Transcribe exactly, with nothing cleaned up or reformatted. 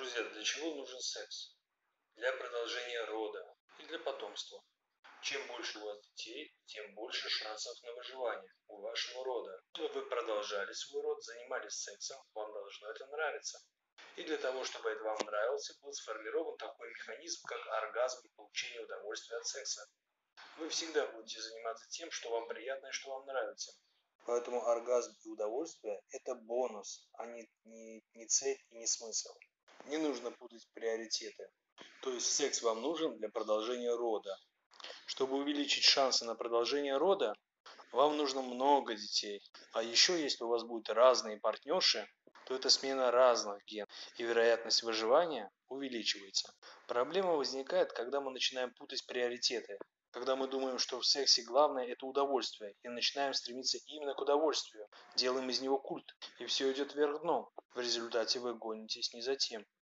Друзья, для чего нужен секс? Для продолжения рода и для потомства. Чем больше у вас детей, тем больше шансов на выживание у вашего рода. Чтобы вы продолжали свой род, занимались сексом, вам должно это нравиться. И для того, чтобы это вам нравилось, был сформирован такой механизм, как оргазм и получение удовольствия от секса. Вы всегда будете заниматься тем, что вам приятно и что вам нравится. Поэтому оргазм и удовольствие – это бонус, а не, не, не цель и не смысл. Не нужно путать приоритеты. То есть секс вам нужен для продолжения рода. Чтобы увеличить шансы на продолжение рода, вам нужно много детей. А еще, если у вас будут разные партнерши, то это смена разных генов, и вероятность выживания увеличивается. Проблема возникает, когда мы начинаем путать приоритеты. Когда мы думаем, что в сексе главное – это удовольствие, и начинаем стремиться именно к удовольствию, делаем из него культ, и все идет вверх дном. В результате вы гонитесь не за тем,